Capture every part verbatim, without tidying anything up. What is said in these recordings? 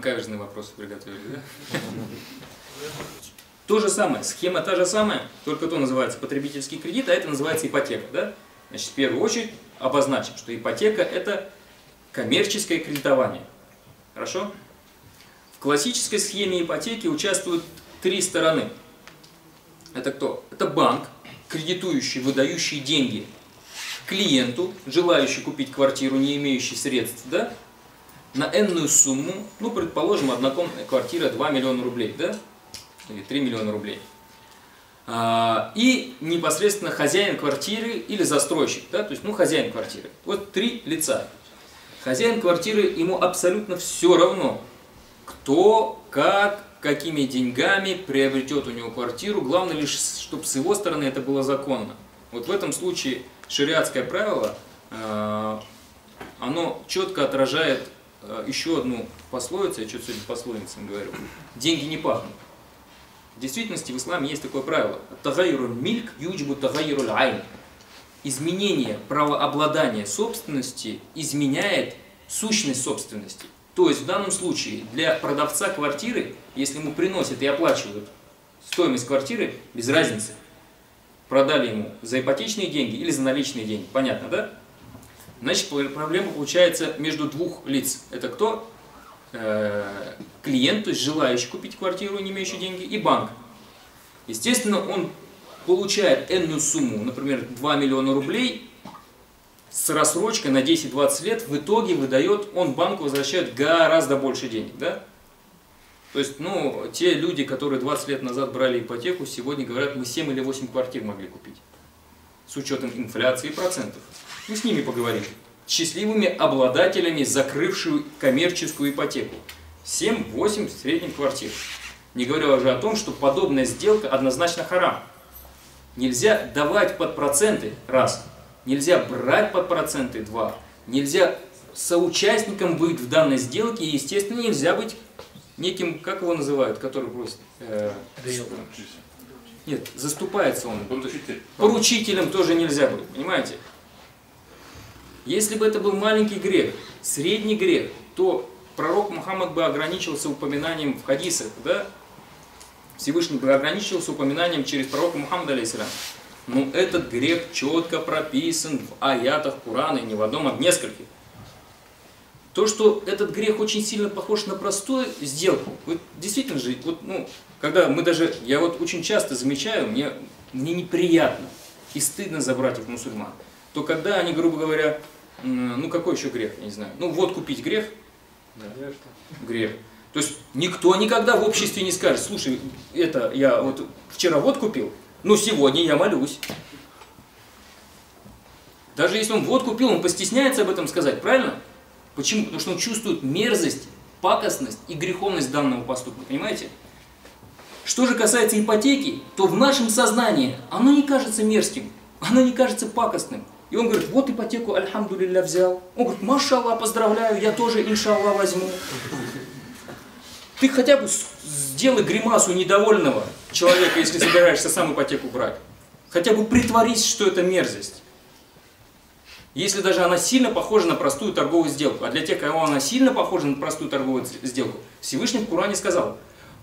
Каверзные вопросы приготовили, да? То же самое, схема та же самая, только то называется потребительский кредит, а это называется ипотека, да? Значит, в первую очередь обозначим, что ипотека – это коммерческое кредитование. Хорошо? В классической схеме ипотеки участвуют три стороны. Это кто? Это банк, кредитующий, выдающий деньги клиенту, желающий купить квартиру, не имеющий средств, да? На энную сумму, ну, предположим, однокомнатная квартира два миллиона рублей, да? Или три миллиона рублей. А, и непосредственно хозяин квартиры или застройщик, да? То есть, ну, хозяин квартиры. Вот три лица. Хозяин квартиры, ему абсолютно все равно, кто, как, какими деньгами приобретет у него квартиру. Главное лишь, чтобы с его стороны это было законно. Вот в этом случае шариатское правило, э, оно четко отражает э, еще одну пословицу, я что-то сегодня пословицам говорю, деньги не пахнут. В действительности в исламе есть такое правило. Тагайруль мильк юджибу тагайруль айн. Изменение правообладания собственности изменяет сущность собственности. То есть в данном случае для продавца квартиры, если ему приносят и оплачивают стоимость квартиры, без разницы, продали ему за ипотечные деньги или за наличные деньги, понятно, да? Значит, проблема получается между двух лиц. Это кто? Э-э, клиент, то есть желающий купить квартиру, не имеющий деньги, и банк. Естественно, он получает энную сумму, например, два миллиона рублей, с рассрочкой на десять-двадцать лет, в итоге выдает, он банку возвращает гораздо больше денег, да? То есть, ну, те люди, которые двадцать лет назад брали ипотеку, сегодня говорят, мы семь или восемь квартир могли купить. С учетом инфляции и процентов. Мы с ними поговорим. Счастливыми обладателями, закрывшую коммерческую ипотеку. семь-восемь в среднем квартир. Не говоря уже о том, что подобная сделка однозначно харам. Нельзя давать под проценты, раз. Нельзя брать под проценты, два. Нельзя соучастником быть в данной сделке, и, естественно, нельзя быть неким, как его называют, который просит? Э, нет, заступается он. Поручитель. Поручителем тоже нельзя быть, понимаете? Если бы это был маленький грех, средний грех, то пророк Мухаммад бы ограничился упоминанием в хадисах, да? Всевышний бы ограничился упоминанием через пророка Мухаммада, алейхиссалям. Но этот грех четко прописан в аятах Корана, и не в одном, а в нескольких. То, что этот грех очень сильно похож на простую сделку, вот действительно же, вот, ну, когда мы даже, я вот очень часто замечаю, мне, мне неприятно и стыдно за братьев мусульман, то когда они, грубо говоря, ну какой еще грех, я не знаю, ну вот купить грех, да, грех. То есть никто никогда в обществе не скажет, слушай, это я вот вчера вот купил, но сегодня я молюсь. Даже если он вот купил, он постесняется об этом сказать, правильно? Почему? Потому что он чувствует мерзость, пакостность и греховность данного поступка, понимаете? Что же касается ипотеки, то в нашем сознании оно не кажется мерзким, оно не кажется пакостным. И он говорит, вот ипотеку, альхамдулилля, взял. Он говорит, машаллах, поздравляю, я тоже, иншаллах, возьму. Ты хотя бы сделай гримасу недовольного человека, если собираешься сам ипотеку брать. Хотя бы притворись, что это мерзость. Если даже она сильно похожа на простую торговую сделку. А для тех, кого она сильно похожа на простую торговую сделку, Всевышний в Коране сказал,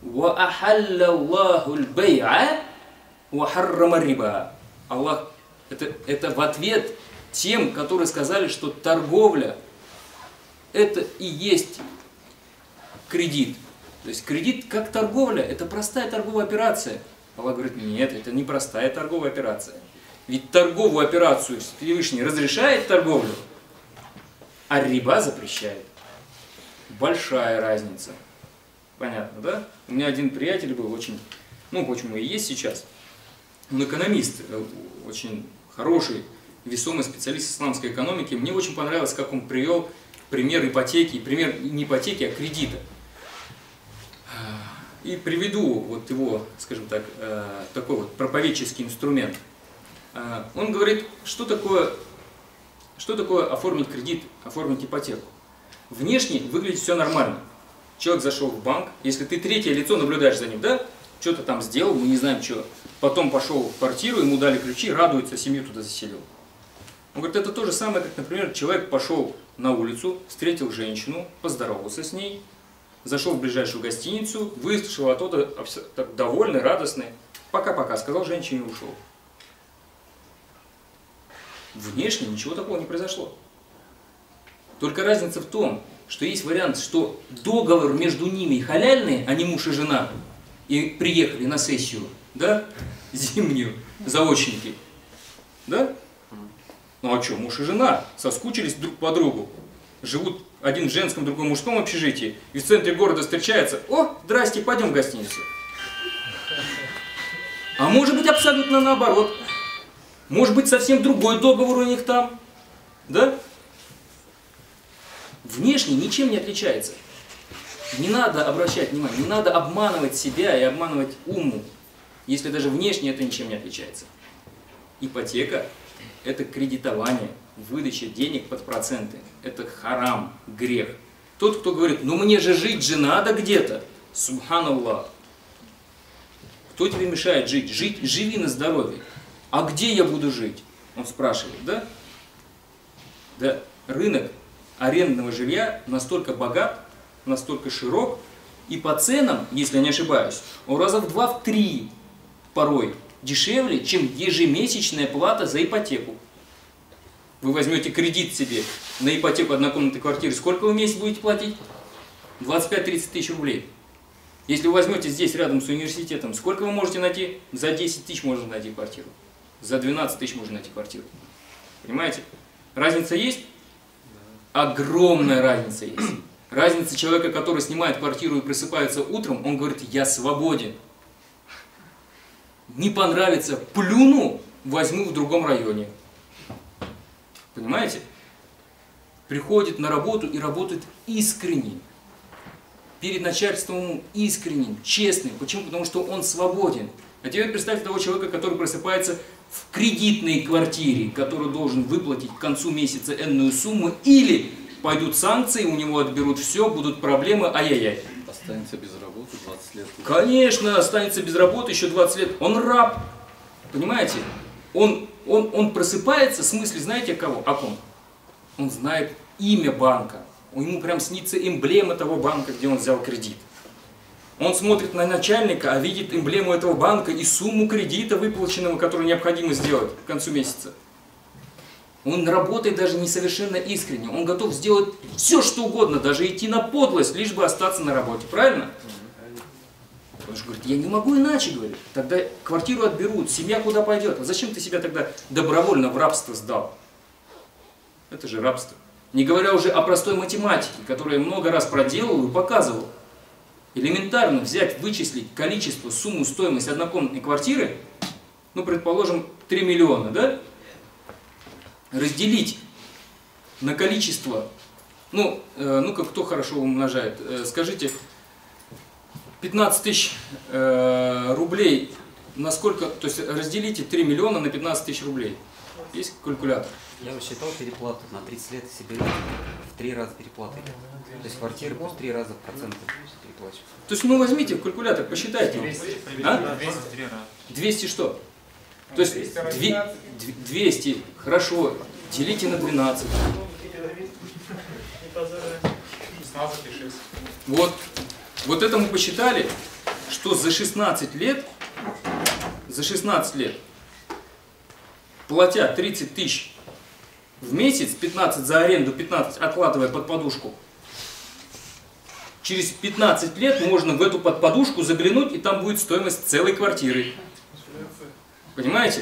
Аллах, это, это в ответ тем, которые сказали, что торговля это и есть кредит. То есть кредит как торговля, это простая торговая операция. Аллах говорит, нет, это не простая торговая операция. Ведь торговую операцию Всевышний разрешает торговлю, а риба запрещает. Большая разница. Понятно, да? У меня один приятель был очень, ну почему и есть сейчас, он экономист, очень хороший, весомый специалист исламской экономики. Мне очень понравилось, как он привел пример ипотеки, пример не ипотеки, а кредита. И приведу вот его, скажем так, такой вот проповедческий инструмент. Он говорит, что такое, что такое оформить кредит, оформить ипотеку. Внешне выглядит все нормально. Человек зашел в банк, если ты третье лицо, наблюдаешь за ним, да? Что-то там сделал, мы не знаем что. Потом пошел в квартиру, ему дали ключи, радуется, семью туда заселил. Он говорит, это то же самое, как, например, человек пошел на улицу, встретил женщину, поздоровался с ней, зашел в ближайшую гостиницу, выслушал оттуда, так довольный, радостный. Пока-пока, сказал женщине и ушел. Внешне ничего такого не произошло. Только разница в том, что есть вариант, что договор между ними халяльный, а не муж и жена, и приехали на сессию, да, зимнюю, заочники, да? Ну а что, муж и жена соскучились друг по другу, живут один в женском, другой в мужском общежитии, и в центре города встречаются, о, здрасте, пойдем в гостиницу. А может быть абсолютно наоборот. Может быть совсем другой договор у них там, да? Внешне ничем не отличается. Не надо обращать внимание, не надо обманывать себя и обманывать уму, если даже внешне это ничем не отличается. Ипотека – это кредитование, выдача денег под проценты. Это харам, грех. Тот, кто говорит, ну мне же жить же надо где-то, субханаллах. Кто тебе мешает жить? Жить, живи на здоровье. А где я буду жить? Он спрашивает, да? Да, рынок арендного жилья настолько богат, настолько широк, и по ценам, если я не ошибаюсь, он раза в два, в три порой дешевле, чем ежемесячная плата за ипотеку. Вы возьмете кредит себе на ипотеку однокомнатной квартиры, сколько вы в месяц будете платить? двадцать пять — тридцать тысяч рублей. Если вы возьмете здесь рядом с университетом, сколько вы можете найти? За десять тысяч можно найти квартиру. За двенадцать тысяч можно найти квартиру. Понимаете? Разница есть? Огромная разница есть. Разница человека, который снимает квартиру и просыпается утром, он говорит, я свободен. Не понравится, плюну, возьму в другом районе. Понимаете? Приходит на работу и работает искренне. Перед начальством искренним, честным. Почему? Потому что он свободен. А теперь представьте того человека, который просыпается в кредитной квартире, который должен выплатить к концу месяца энную сумму, или пойдут санкции, у него отберут все, будут проблемы, ай-яй-яй. Останется без работы двадцать лет. Конечно, останется без работы еще двадцать лет. Он раб. Понимаете? Он, он, он просыпается, в смысле, знаете кого? О ком? Он знает имя банка. Ему прям снится эмблема того банка, где он взял кредит. Он смотрит на начальника, а видит эмблему этого банка и сумму кредита выплаченного, которую необходимо сделать к концу месяца. Он работает даже несовершенно искренне. Он готов сделать все, что угодно, даже идти на подлость, лишь бы остаться на работе. Правильно? Он же говорит, я не могу иначе, говорит. Тогда квартиру отберут, семья куда пойдет? А зачем ты себя тогда добровольно в рабство сдал? Это же рабство. Не говоря уже о простой математике, которую я много раз проделал и показывал. Элементарно взять, вычислить количество, сумму, стоимость однокомнатной квартиры, ну, предположим, три миллиона, да? Разделить на количество, ну, э, ну-ка, кто хорошо умножает, э, скажите, пятнадцать тысяч э, рублей, на сколько, то есть разделите три миллиона на пятнадцать тысяч рублей. Есть калькулятор? Я рассчитал переплату на тридцать лет себе в три раза переплаты. То есть квартиры плюс три раза проценты переплачивают. То есть, ну, возьмите калькулятор, посчитайте. двести, А? двести, двести что? То есть двести, хорошо, делите на двенадцать. шестнадцать и шесть. Вот, вот это мы посчитали, что за шестнадцать лет, за шестнадцать лет, платя тридцать тысяч в месяц, пятнадцать за аренду, пятнадцать откладывая под подушку, через пятнадцать лет можно в эту подподушку заглянуть, и там будет стоимость целой квартиры. Понимаете?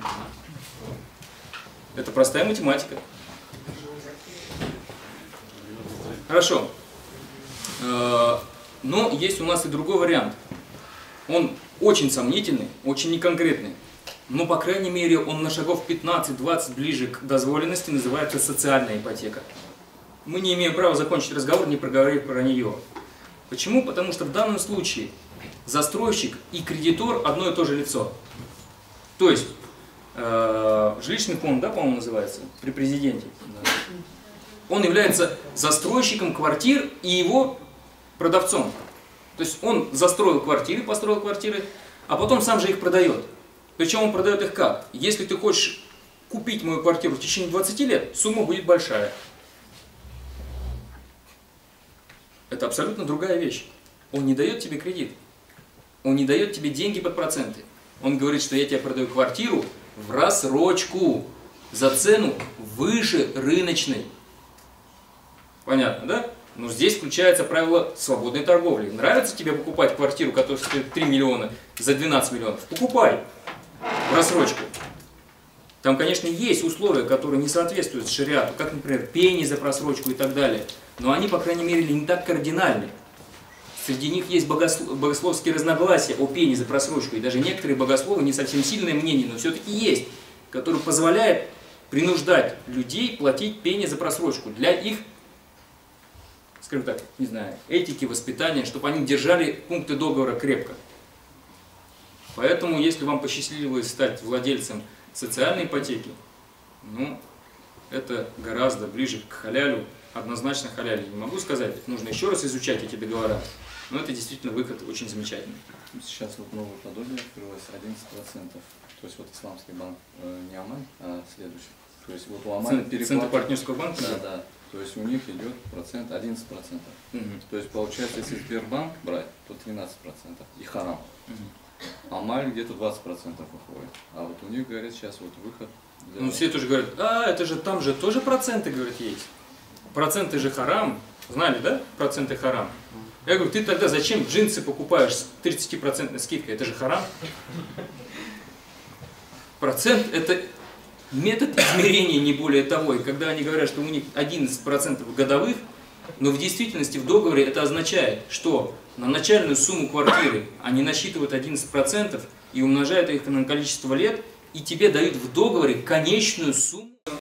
Это простая математика. Хорошо. Но есть у нас и другой вариант. Он очень сомнительный, очень неконкретный. Но, по крайней мере, он на шагов пятнадцать-двадцать ближе к дозволенности, называется социальная ипотека. Мы не имеем права закончить разговор, не проговорив про нее. Почему? Потому что в данном случае застройщик и кредитор одно и то же лицо. То есть, э, жилищный фонд, да, по-моему, называется, при президенте. Да. Он является застройщиком квартир и его продавцом. То есть он застроил квартиры, построил квартиры, а потом сам же их продает. Причем он продает их как? Если ты хочешь купить мою квартиру в течение двадцати лет, сумма будет большая. Это абсолютно другая вещь. Он не дает тебе кредит. Он не дает тебе деньги под проценты. Он говорит, что я тебе продаю квартиру в рассрочку за цену выше рыночной. Понятно, да? Но здесь включается правило свободной торговли. Нравится тебе покупать квартиру, которая стоит три миллиона за двенадцать миллионов? Покупай в рассрочку. Там, конечно, есть условия, которые не соответствуют шариату, как, например, пени за просрочку и так далее. Но они, по крайней мере, не так кардинальны. Среди них есть богослов, богословские разногласия о пени за просрочку. И даже некоторые богословы, не совсем сильное мнение, но все-таки есть, которые позволяют принуждать людей платить пени за просрочку для их, скажем так, не знаю, этики, воспитания, чтобы они держали пункты договора крепко. Поэтому, если вам посчастливилось стать владельцем социальной ипотеки, ну, это гораздо ближе к халялю, однозначно халялю. Не могу сказать, нужно еще раз изучать эти договора, но это действительно выход очень замечательный. Сейчас вот новое подобие открылось одиннадцать процентов. То есть вот исламский банк э, не Амаль, а следующий. То есть вот у Амаля переплата... Центр партнерского банка? Да, да. То есть у них идет процент одиннадцать процентов. Угу. То есть получается, если Сбербанк брать, то тринадцать процентов и харам. Угу. Амаль где-то двадцать процентов выходит. А вот у них, говорят, сейчас вот выход. Для... Ну все тоже говорят, а это же там же тоже проценты, говорят, есть. Проценты же харам. Знали, да? Проценты харам. Я говорю, ты тогда зачем джинсы покупаешь с тридцатипроцентной скидкой? Это же харам. Процент – это метод измерения, не более того. И когда они говорят, что у них одиннадцать процентов годовых, но в действительности в договоре это означает, что на начальную сумму квартиры они насчитывают одиннадцать процентов и умножают их на количество лет, и тебе дают в договоре конечную сумму.